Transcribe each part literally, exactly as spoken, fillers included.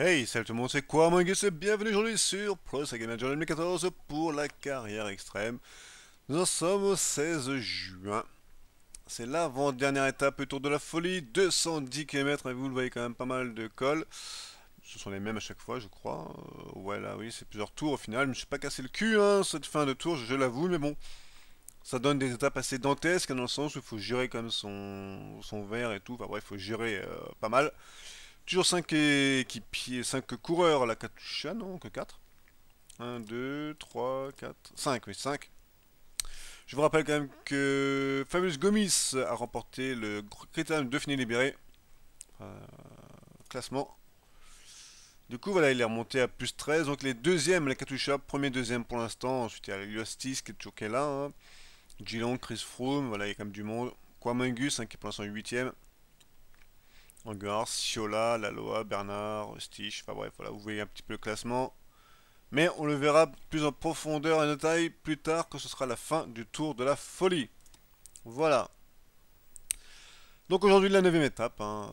Hey, salut tout le monde, c'est quoi mon Gus et bienvenue aujourd'hui sur Pro Cycling Manager deux mille quatorze pour la carrière extrême. Nous en sommes au seize juin. C'est l'avant-dernière étape, le Tour de la Folie, deux cent dix kilomètres, et vous le voyez quand même pas mal de cols. Ce sont les mêmes à chaque fois, je crois. Euh, ouais, là, oui, c'est plusieurs tours au final. Je me suis pas cassé le cul, hein, cette fin de tour, je, je l'avoue, mais bon. Ça donne des étapes assez dantesques, dans le sens où il faut gérer comme son, son verre et tout. Enfin bref, il faut gérer euh, pas mal. Toujours cinq équipiers, cinq coureurs à la Katusha, non, que quatre. un, deux, trois, quatre, cinq, oui, cinq. Je vous rappelle quand même que Fabulous Gomis a remporté le critérium de Dauphiné libéré. Euh, classement. Du coup, voilà, il est remonté à plus treize. Donc les deuxièmes, la Katusha, premier, deuxième pour l'instant. Ensuite, il y a Justice qui est toujours qui est là. Hein. Gillon, Chris Froome, voilà, il y a quand même du monde. Quamangus, hein, qui est pour l'instant huitième. Angers, Ciola, Laloa, Bernard, Stich, enfin bref, voilà, vous voyez un petit peu le classement. Mais on le verra plus en profondeur et en détail plus tard quand ce sera la fin du Tour de la Folie. Voilà. Donc aujourd'hui la neuvième étape. Hein.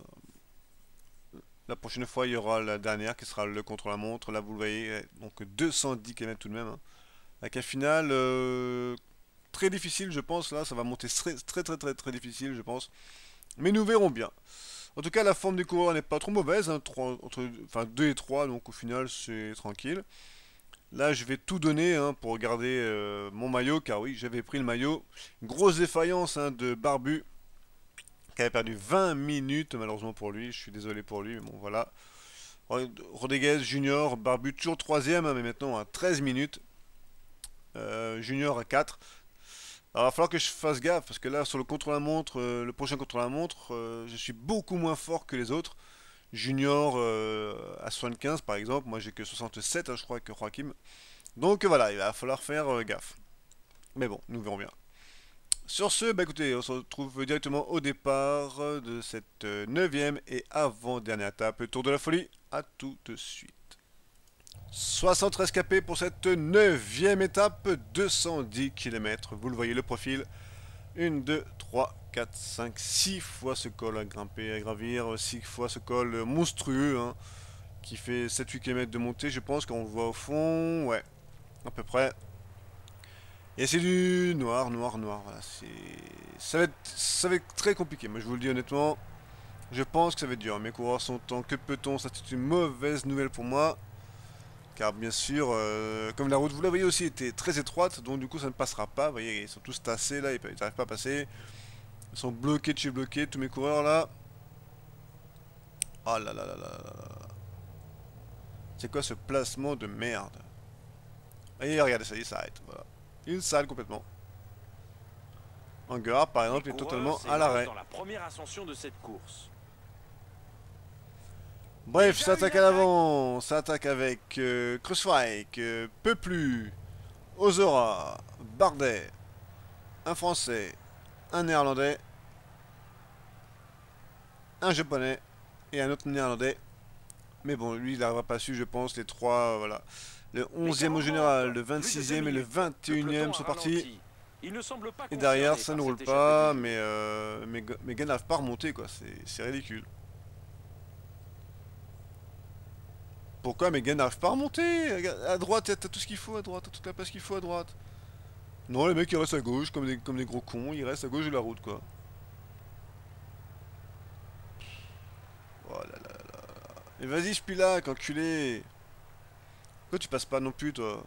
La prochaine fois il y aura la dernière qui sera le contre-la-montre. Là vous le voyez, donc deux cent dix kilomètres tout de même. Hein. Avec un final euh, très difficile je pense. Là ça va monter très très très très, très difficile je pense. Mais nous verrons bien. En tout cas, la forme des coureurs n'est pas trop mauvaise, hein, trois, entre, enfin deux et trois, donc au final c'est tranquille. Là, je vais tout donner hein, pour garder euh, mon maillot, car oui, j'avais pris le maillot. Grosse défaillance hein, de Barbu, qui avait perdu vingt minutes, malheureusement pour lui. Je suis désolé pour lui, mais bon, voilà. Rodriguez, Junior, Barbu, toujours troisième, hein, mais maintenant à treize minutes. Euh, junior à quatre. Alors, il va falloir que je fasse gaffe, parce que là, sur le contre-la-montre, euh, le prochain contre-la-montre, euh, je suis beaucoup moins fort que les autres. Junior euh, à soixante-quinze par exemple, moi j'ai que soixante-sept hein, je crois que Joachim. Donc voilà, il va falloir faire euh, gaffe. Mais bon, nous verrons bien. Sur ce, bah écoutez, on se retrouve directement au départ de cette neuvième et avant-dernière étape, le Tour de la Folie. A tout de suite. soixante-treize K P pour cette neuvième étape, deux cent dix kilomètres. Vous le voyez le profil. un, deux, trois, quatre, cinq, six fois ce col à grimper, à gravir, six fois ce col monstrueux, hein, qui fait sept huit kilomètres de montée, je pense, quand on le voit au fond, ouais, à peu près. Et c'est du noir, noir, noir, voilà, c'est... Ça va, être, ça va être très compliqué, moi je vous le dis honnêtement, je pense que ça va être dur. Mes coureurs sont en que peut-on, ça c'est une mauvaise nouvelle pour moi. Car bien sûr, euh, comme la route, vous la voyez aussi, était très étroite, donc du coup ça ne passera pas. Vous voyez, ils sont tous tassés là, ils n'arrivent pas à passer. Ils sont bloqués de chez bloqués, tous mes coureurs là. Oh là là là là là. C'est quoi ce placement de merde? Et regardez, ça y est, ça arrête. Voilà. Il s'arrête complètement. Hangar, par exemple, est totalement à l'arrêt. Dans la première ascension de cette course. Bref, ça attaque à l'avant. Ça attaque avec euh, Crossfike, euh, Peuplu, Ozora, Bardet, un Français, un Néerlandais, un Japonais et un autre Néerlandais. Mais bon, lui, il n'aura pas su, je pense, les trois, euh, voilà. Le onzième au général, le vingt-sixième et le vingt et unième sont partis. Et derrière, ça ne roule pas, mais, euh, mes, mes gars n'arrivent pas à remonter, quoi. C'est ridicule. Pourquoi mes gars n'arrivent pas à remonter? À droite, t'as tout ce qu'il faut à droite, t'as toute la place qu'il faut à droite. Non, les mecs, ils restent à gauche, comme des, comme des gros cons, ils restent à gauche de la route, quoi. Oh là là là. Et vas-y, Spilac, enculé. Pourquoi tu passes pas non plus, toi?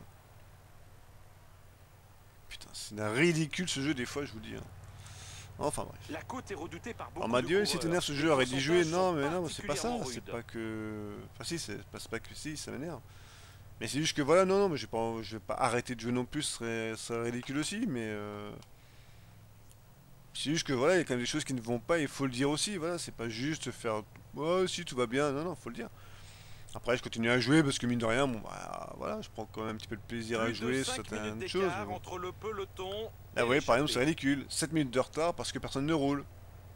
Putain, c'est un ridicule ce jeu, des fois, je vous dis. Hein. Enfin, bref. La côte est redoutée par beaucoup Alors, ma de Dieu, si coureurs. t'énerve ce Les jeu, arrête d'y jouer. pourcentages Non, sont mais non, c'est pas ça. particulièrement C'est rudes. pas que. Enfin, si, c'est pas, pas que si, ça m'énerve. Mais c'est juste que voilà, non, non, mais j'ai pas, je vais pas arrêter de jouer non plus, ce serait, ce serait ridicule aussi, mais. Euh... C'est juste que voilà, il y a quand même des choses qui ne vont pas, il faut le dire aussi, voilà, c'est pas juste faire. Oh, si, tout va bien, non, non, faut le dire. Après, je continue à jouer parce que mine de rien, bon, bah voilà, je prends quand même un petit peu de plaisir à Plus de jouer sur cinq minutes certaines choses, mais d'écart bon. entre le peloton Là, vous et voyez, par exemple, c'est l'échappée. ridicule. sept minutes de retard parce que personne ne roule.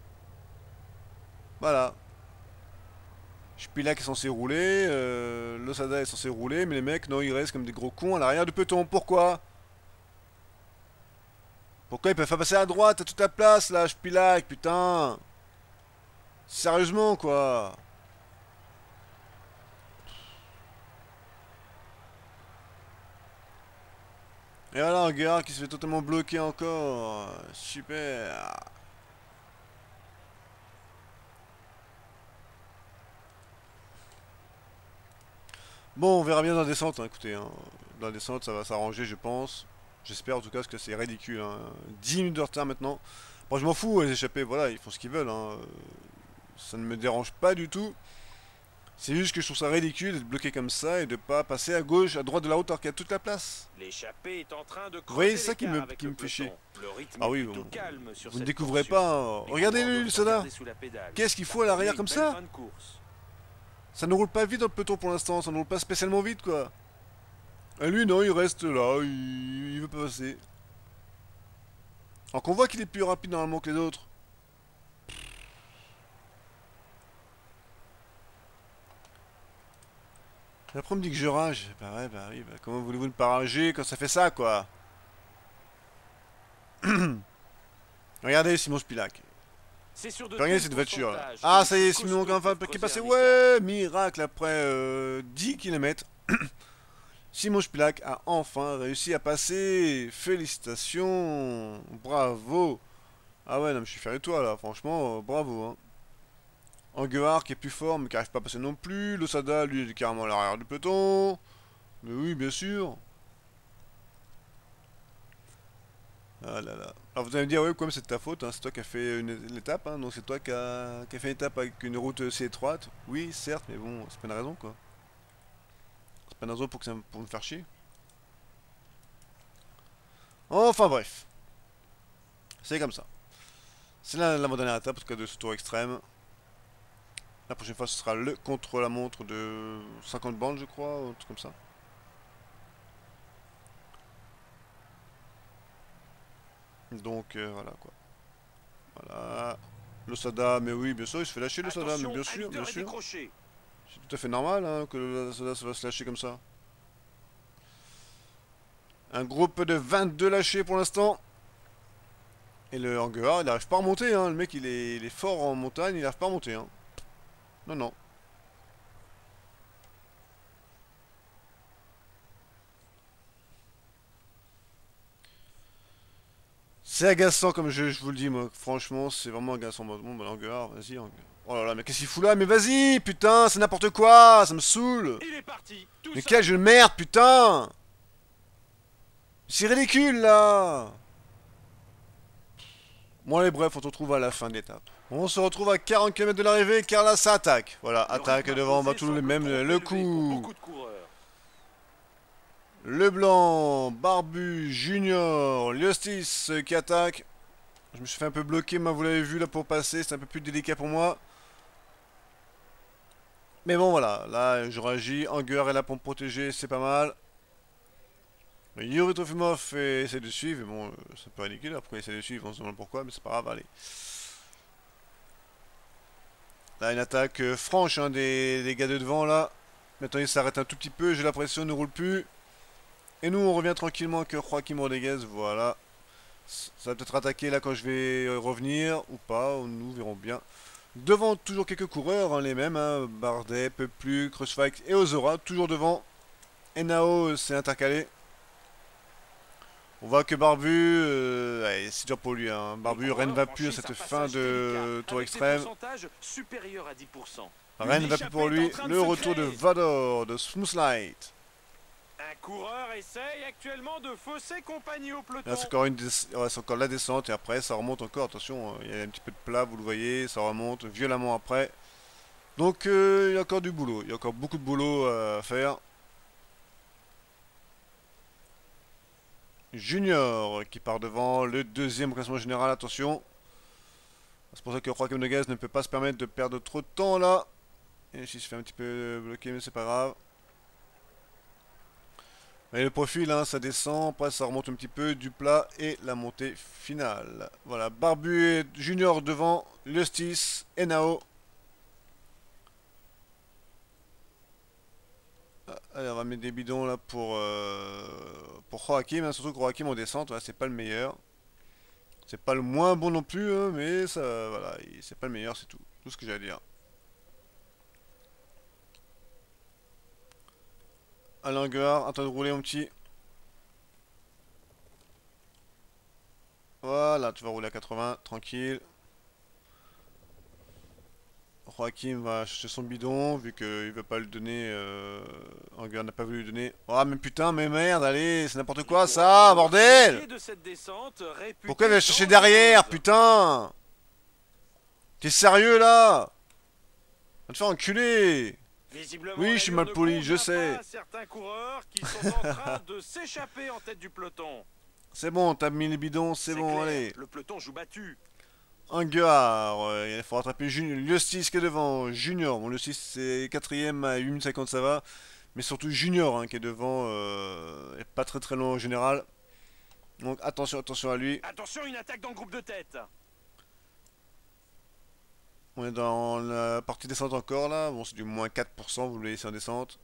Voilà. Spilak est censé rouler, euh, Losada est censé rouler, mais les mecs, non, ils restent comme des gros cons à l'arrière du peloton. Pourquoi? Pourquoi ils peuvent pas passer à droite à toute la place, là, Spilak, putain? Sérieusement, quoi. Et voilà, un gars qui se fait totalement bloquer encore. Super. Bon, on verra bien dans la descente, hein, écoutez. Hein. Dans la descente, ça va s'arranger, je pense. J'espère en tout cas, parce que c'est ridicule. Hein. dix minutes de retard maintenant. Bon, je m'en fous, les échappés, voilà, ils font ce qu'ils veulent. Hein. Ça ne me dérange pas du tout. C'est juste que je trouve ça ridicule d'être bloqué comme ça et de pas passer à gauche, à droite de la route alors qu'il y a toute la place. L'échappée est en train de Vous voyez, creuser c'est ça qui me, l'écart avec qui le me fait chier. peloton. Le rythme Ah est oui, plutôt bon, calme sur vous ne cette découvrez portion. pas. Hein. Les coureurs Regardez-le, doivent le soda. regarder sous la pédale. Qu'est-ce qu'il Ça faut à peut l'arrière donner comme une belle ça? fin de course. Ça ne roule pas vite dans le peloton pour l'instant, ça ne roule pas spécialement vite quoi. Et lui non, il reste là, il, il veut pas passer. Alors qu'on voit qu'il est plus rapide normalement que les autres. Et après on me dit que je rage. Bah ouais, bah oui, bah comment voulez-vous ne pas rager quand ça fait ça quoi? Regardez Simon Spilac. C'est sur de Regardez tels cette voiture là. pourcentages que Ah les ça y est, plus Simon costauds enfin peuvent qui est creuser passé. un écart. Ouais, miracle après euh, dix kilomètres. Simon Spilac a enfin réussi à passer. Félicitations. Bravo. Ah ouais, non mais je suis fier de toi là, franchement, euh, bravo. Hein. Anguard qui est plus fort mais qui arrive pas à passer non plus. Losada lui il est carrément à l'arrière du peloton. Mais oui, bien sûr. Ah là là. Alors vous allez me dire, ouais, comme c'est de ta faute, hein, c'est toi qui as fait une, une étape, hein, donc c'est toi qui as, qui a fait une étape avec une route assez étroite. Oui, certes, mais bon, c'est pas une raison quoi. C'est pas une raison pour, que ça, pour me faire chier. Enfin bref, c'est comme ça. C'est la, la dernière étape, parce que de ce tour extrême. La prochaine fois, ce sera le contre-la-montre de cinquante bandes, je crois, ou un truc comme ça. Donc euh, voilà quoi. Voilà. Le Sada, mais oui, bien sûr, il se fait lâcher le Sada, mais Attention, bien un sûr, bien leader est sûr. décroché. C'est tout à fait normal hein, que le Sada se va se lâcher comme ça. Un groupe de vingt-deux lâchés pour l'instant. Et le Hanguar, il n'arrive pas à remonter. Hein. Le mec, il est, il est fort en montagne, il n'arrive pas à remonter. Hein. Non, non. C'est agaçant comme jeu, je vous le dis, moi. Franchement, c'est vraiment agaçant. Bon, bah, l'Hanguar, vas-y, Hanguar. Oh là là, mais qu'est-ce qu'il fout là? Mais vas-y, putain, c'est n'importe quoi, ça me saoule. Il est parti. Tout Mais seul. quel jeu de merde, putain. C'est ridicule, là. Bon, allez, bref, on se retrouve à la fin de l'étape. On se retrouve à quarante kilomètres de l'arrivée, car là, ça attaque. Voilà, Le attaque rythme devant, bah, imposé tout le semble même, trop le élevé pour coup. beaucoup de coureurs. Le blanc, Barbu, Junior, Liostis qui attaque. Je me suis fait un peu bloquer, moi vous l'avez vu là pour passer, c'est un peu plus délicat pour moi. Mais bon voilà, là je réagis, Angular est là pour me protéger, c'est pas mal. Yuri Trofimov essaie de suivre, mais bon, euh, c'est pas ridicule, pourquoi il essaie de suivre, on se demande pourquoi, mais c'est pas grave, allez. Là une attaque euh, franche hein, des, des gars de devant là. Maintenant il s'arrête un tout petit peu, j'ai l'impression, ne roule plus. Et nous on revient tranquillement avec Joaquim Rodriguez, voilà. Ça va peut-être attaquer là quand je vais revenir ou pas, nous verrons bien. Devant toujours quelques coureurs, hein, les mêmes, hein, Bardet, Peuplu, Crossfight et Ozora, toujours devant. Enao s'est intercalé. On voit que Barbu, euh, ouais, c'est dur pour lui, hein. Barbu, Rennes va plus à cette fin de tour extrême. Supérieur à dix pour cent. Rennes va plus pour lui. Le retour de Vador, de Smoothlight. Un coureur essaye actuellement de fausser compagnie au peloton. Là, c'est encore, une ouais, c'est encore la descente et après ça remonte encore. Attention, il y a un petit peu de plat, vous le voyez, ça remonte violemment après. Donc euh, il y a encore du boulot, il y a encore beaucoup de boulot à faire. Junior qui part devant le deuxième classement général, attention. C'est pour ça que Joaquim Noguez ne peut pas se permettre de perdre trop de temps là. Et ici il se fait un petit peu bloquer mais c'est pas grave. Et le profil, hein, ça descend, après ça remonte un petit peu, du plat et la montée finale. Voilà, Barbu et Junior devant, Lustis, Enao. Allez, on va mettre des bidons là pour, euh, pour Joachim, hein, surtout que Joachim en descente, ouais, c'est pas le meilleur. C'est pas le moins bon non plus, hein, mais ça, voilà, c'est pas le meilleur, c'est tout. Tout ce que j'ai à dire. Alain Guard, en train de rouler mon petit. Là, tu vas rouler à quatre-vingts, tranquille. Joachim va chercher son bidon, vu qu'il veut pas le donner. Euh... Angular n'a pas voulu lui donner. Oh, mais putain, mais merde, allez, c'est n'importe quoi ça, bordel! De cette descente, Pourquoi il va chercher derrière, putain? T'es sérieux là? Va te faire enculer! Oui, je suis mal poli, je sais. Certains coureurs qui sont en train de s'échapper en tête du peloton. C'est bon, t'as mis les bidons, c'est bon, clair, allez. Le peloton joue battu. Angular, euh, il faut rattraper Junior. Liostis qui est devant, Junior. Bon, Liostis c'est quatrième à huit minutes cinquante, ça va. Mais surtout Junior hein, qui est devant, euh, et pas très très loin en général. Donc attention, attention à lui. Attention, une attaque dans le groupe de tête. On est dans la partie descente encore là. Bon, c'est du moins quatre pour cent, vous le voyez, c'est en descente.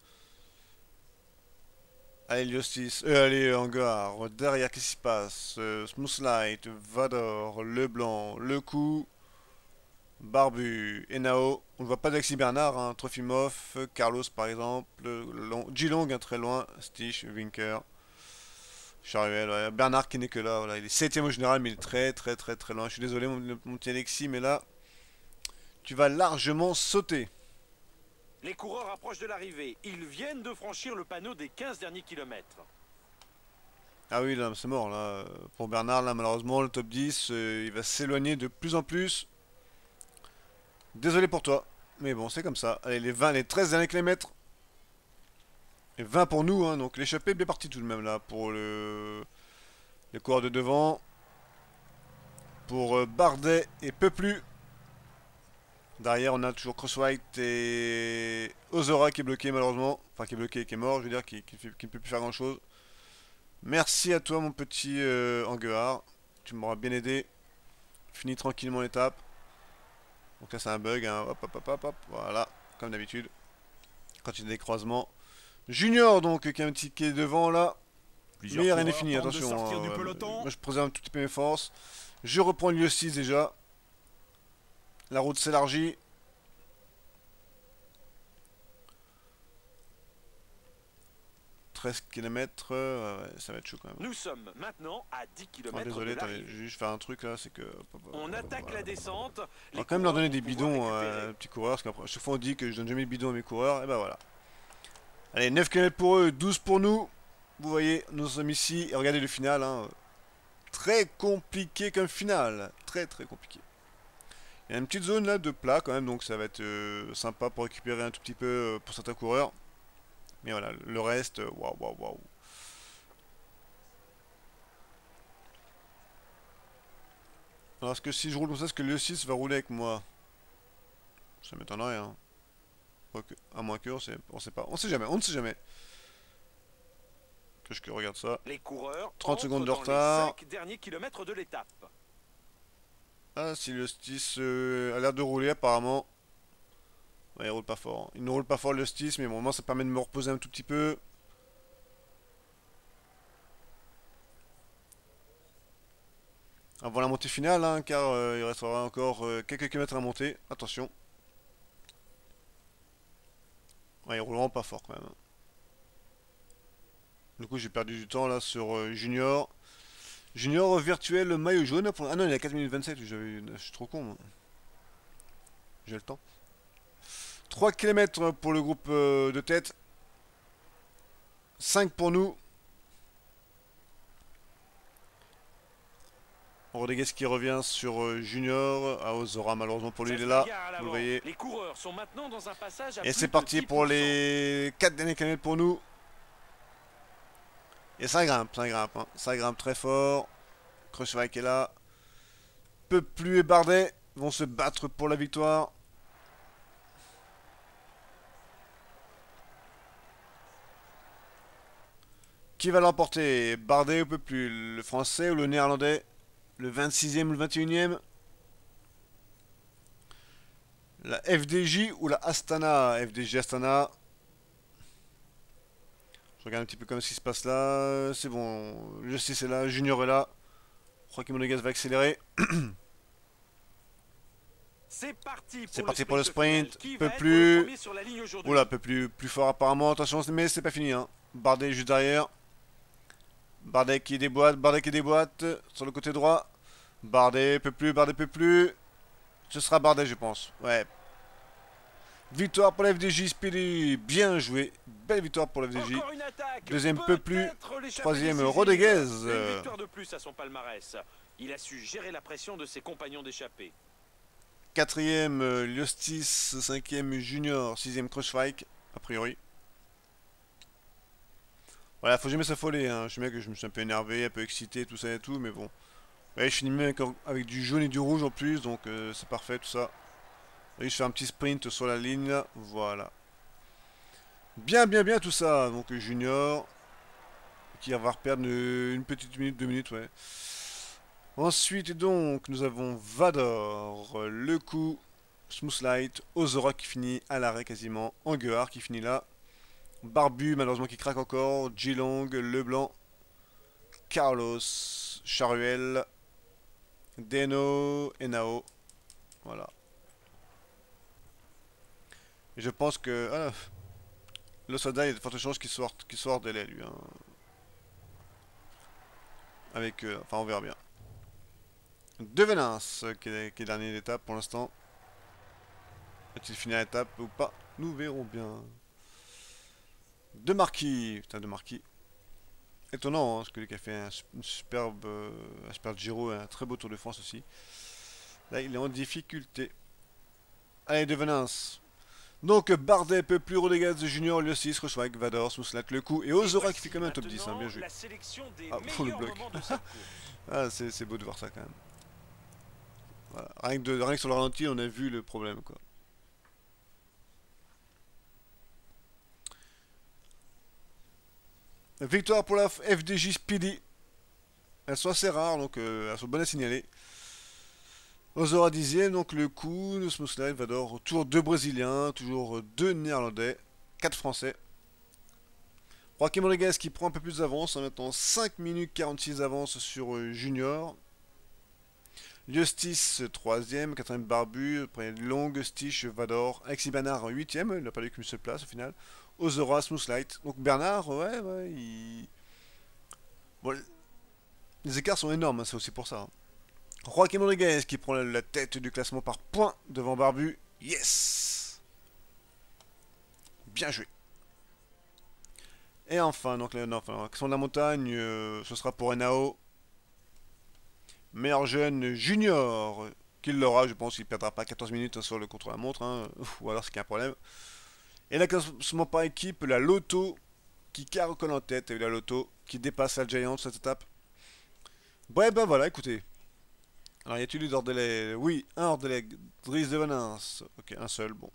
Allez, Liostis, euh, allez, Angular. Derrière, qu'est-ce qui se passe? euh, Smooth Light, Vador, Leblanc, Le Coup, Barbu, Enao. On ne voit pas d'Alexis Bernard, hein, Trofimov, Carlos par exemple, G-Long, hein, très loin, Stich, Winker, Charuel, ouais. Bernard qui n'est que là, voilà. Il est septième au général, mais il est très très très très loin. Je suis désolé, mon, mon petit Alexis, mais là, tu vas largement sauter. Les coureurs approchent de l'arrivée. Ils viennent de franchir le panneau des quinze derniers kilomètres. Ah oui, là, c'est mort, là. Pour Bernard, là, malheureusement, le top dix, euh, il va s'éloigner de plus en plus. Désolé pour toi. Mais bon, c'est comme ça. Allez, les vingt, les treize derniers kilomètres. Et vingt pour nous, hein. Donc l'échappée est bien partie tout de même, là. Pour le... les coureurs de devant. Pour euh, Bardet et Peuplu. Derrière, on a toujours Crosswhite et Ozora qui est bloqué malheureusement. Enfin, qui est bloqué, qui est mort, je veux dire, qui, qui, qui ne peut plus faire grand chose. Merci à toi, mon petit euh, Angular. Tu m'auras bien aidé. Fini tranquillement l'étape. Donc là, c'est un bug. Hein. Hop, hop, hop, hop, hop. Voilà, comme d'habitude. Quand il y a des croisements. Junior, donc, qui est un petit qui est devant là. Plusieurs Mais rien n'est fini, attention. Hein. Moi, je préserve un tout petit peu mes forces. Je reprends l'U six déjà. La route s'élargit. treize kilomètres, euh, ouais, ça va être chaud quand même. Nous sommes maintenant à dix kilomètres. Oh, désolé, attendez, je vais juste faire un truc là, c'est que... On attaque voilà. La descente. On va quand même leur donner des bidons euh, aux petits coureurs, parce qu'après, chaque fois on dit que je donne jamais de bidons à mes coureurs, et ben voilà. Allez, neuf kilomètres pour eux, douze pour nous. Vous voyez, nous sommes ici, et regardez le final. Hein. Très compliqué comme final, très très compliqué. Il y a une petite zone là de plat quand même, donc ça va être euh, sympa pour récupérer un tout petit peu euh, pour certains coureurs. Mais voilà, le reste, waouh, waouh, waouh. Alors, est-ce que si je roule comme ça, est-ce que le six va rouler avec moi? Ça m'étonnerait, hein. Quoique, à moins que, on sait, on sait pas. On sait jamais, on ne sait jamais. Que je regarde ça. Les coureurs trente secondes de retard. Les cinq derniers kilomètres de l'étape. Ah, si le six euh, a l'air de rouler apparemment. Ouais, il roule pas fort. Il ne roule pas fort le six, mais bon, moi ça permet de me reposer un tout petit peu. Avant la montée finale, hein, car euh, il restera encore euh, quelques kilomètres à monter. Attention. Ouais, ils rouleront pas fort quand même. Du coup, j'ai perdu du temps là sur euh, Junior. Junior virtuel maillot jaune. Pour... Ah non, il est à quatre minutes vingt-sept. Je suis trop con, moi. J'ai le temps. trois kilomètres pour le groupe euh, de tête. cinq pour nous. Rodriguez qui revient sur euh, Junior. Ah, Ozora, malheureusement pour lui, il est là. Vous le voyez. Les coureurs sont maintenant dans un passage à Et c'est parti pour les quatre derniers kilomètres pour nous. Et ça grimpe, ça grimpe. Hein. Ça grimpe très fort. Crosswhite est là. Peuplu et Bardet vont se battre pour la victoire. Qui va l'emporter? Bardet ou Peuplu? Le français ou le néerlandais? Le vingt-sixième ou le vingt et unième? La F D J ou la Astana? F D J Astana. Je regarde un petit peu comme ce qui se passe là. C'est bon. Le six est là. Junior est là. Joachim Rodriguez va accélérer. C'est parti pour, C'est le, parti sprint pour le sprint. Peu plus. plus. Oula, peu plus, plus fort apparemment. Attention, mais c'est pas fini. Hein. Bardet juste derrière. Bardet qui déboîte. Bardet qui déboîte. Sur le côté droit. Bardet peut plus, Bardet peut plus. Ce sera Bardet, je pense. Ouais. Victoire pour la F D J Speedy. Bien joué. Belle victoire pour la F D J. Encore une attaque. Deuxième peu plus. Peut-être l'échappée Troisième décisive. Rodriguez. Une victoire de plus à son palmarès. Il a su gérer la pression de ses compagnons d'échappée. Quatrième euh, Liostis. Cinquième Junior. Sixième Crossfike. A priori. Voilà, faut jamais s'affoler. Hein. Je sais bien que je me suis un peu énervé, un peu excité, tout ça et tout, mais bon. Ouais, je finis même avec, avec du jaune et du rouge en plus, donc euh, c'est parfait tout ça. Et je fais un petit sprint sur la ligne là. Voilà. Bien, bien, bien tout ça. Donc Junior. Qui va perdre une petite minute, deux minutes, ouais. Ensuite donc, nous avons Vador, le coup, Smooth Light, Ozora qui finit à l'arrêt quasiment, Anguard qui finit là, Barbu malheureusement qui craque encore, Jilong, Leblanc, Carlos, Charuel, Deno, Enao, voilà. Et je pense que... Ah, le Soda, il y a de fortes chances qu'il sorte, qu'il sorte délai lui. Hein. Avec... Euh, enfin on verra bien. Devenance, qui est, qui est dernier d'étape pour l'instant. Va-t-il finir l'étape ou pas? Nous verrons bien. De Marquis. Putain, de Marquis. Étonnant, hein, parce que lui qui a fait un, une superbe, euh, un superbe Giro et un très beau Tour de France aussi. Là, il est en difficulté. Allez, Devenance. Donc, Bardet, peu plus, Rodriguez, Junior, Liossis, Rochewag, Vador, Smoothlat, le coup. Et Ozora qui fait quand même un top dix, hein, bien joué. Ah, pour le bloc. Ah, c'est beau de voir ça quand même. Voilà. Rien, que de, rien que sur le ralenti, on a vu le problème, quoi. Victoire pour la F D J Speedy. Elles sont assez rares, donc euh, elles sont bonnes à signaler. Ozora dixième, donc le coup, le Smooth Light, Vador, toujours deux Brésiliens, toujours deux Néerlandais, quatre Français. Joaquim Rodriguez qui prend un peu plus d'avance, en mettant cinq minutes quarante-six d'avance sur euh, Junior. Liostis troisième, quatrième Barbu, après Long, Stich, Vador, Alexis Bernard huitième, il n'a pas eu qu'une seule place au final. Ozora, Smooth Light. Donc Bernard, ouais, ouais, il... Bon, les écarts sont énormes, hein, c'est aussi pour ça. Hein. Joaquim Rodriguez qui prend la tête du classement par points devant Barbu. Yes! Bien joué. Et enfin, donc, non, enfin, la question de la montagne, euh, ce sera pour Enao. Meilleur jeune junior qu'il l'aura, je pense qu'il ne perdra pas quatorze minutes sur le contre-la-montre, hein, ou alors c'est qu'il y a un problème. Et là, classement par équipe, la Lotto qui caracole en tête, et la Lotto qui dépasse la Giant cette étape. Ouais, ben voilà, écoutez. Alors, y a-t-il eu d'ordre délai? Oui, un hors délai. Dries de Venance. Ok, un seul, bon.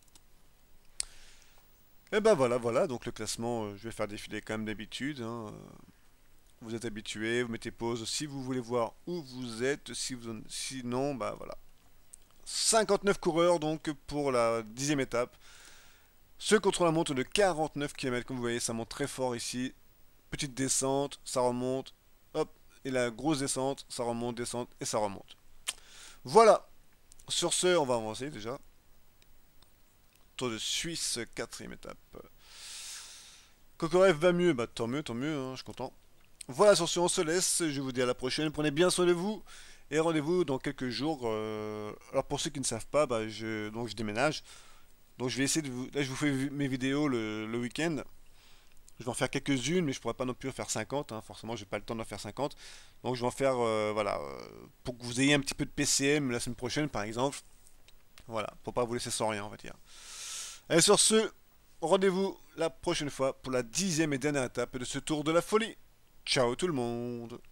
Et ben voilà, voilà, donc le classement, euh, je vais faire défiler comme d'habitude. Hein. Vous êtes habitués, vous mettez pause si vous voulez voir où vous êtes, si vous, sinon, bah voilà. cinquante-neuf coureurs donc pour la dixième étape. Ce contre-la-montre de quarante-neuf kilomètres, comme vous voyez, ça monte très fort ici. Petite descente, ça remonte, hop, et la grosse descente, ça remonte, descente, et ça remonte. Voilà. Sur ce, on va avancer déjà. Tour de Suisse, quatrième étape. Kokorev va mieux, bah tant mieux, tant mieux, hein, je suis content. Voilà, sur ce, on se laisse. Je vous dis à la prochaine. Prenez bien soin de vous. Et rendez-vous dans quelques jours. Euh... Alors, pour ceux qui ne savent pas, bah, je... Donc, je déménage. Donc, je vais essayer de vous. Là, je vous fais mes vidéos le, le week-end. Je vais en faire quelques-unes, mais je pourrais pas non plus en faire cinquante. Hein. Forcément, j'ai pas le temps d'en faire cinquante. Donc, je vais en faire. Euh, voilà. Euh, pour que vous ayez un petit peu de P C M la semaine prochaine, par exemple. Voilà. Pour pas vous laisser sans rien, on va dire. Allez, sur ce, rendez-vous la prochaine fois pour la dixième et dernière étape de ce tour de la folie. Ciao tout le monde!